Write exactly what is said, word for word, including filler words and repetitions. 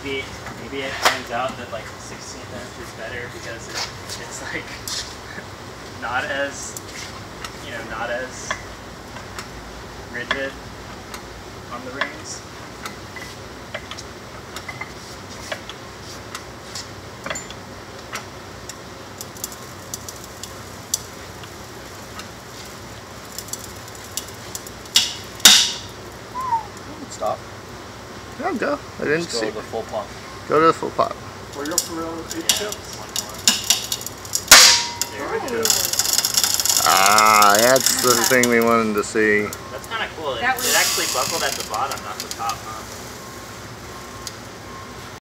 maybe maybe it turns out that like the sixteenth inch is better because it, it's like not as, you know, not as rigid on the rings. Stop. No, go. I didn't Just go see. to the full pop. Go to the full pop. Were you up for real eight Yeah, chips? one more. There we go. Ah, that's the thing we wanted to see. That's kind of cool. It, That was- it actually buckled at the bottom, not the top, huh?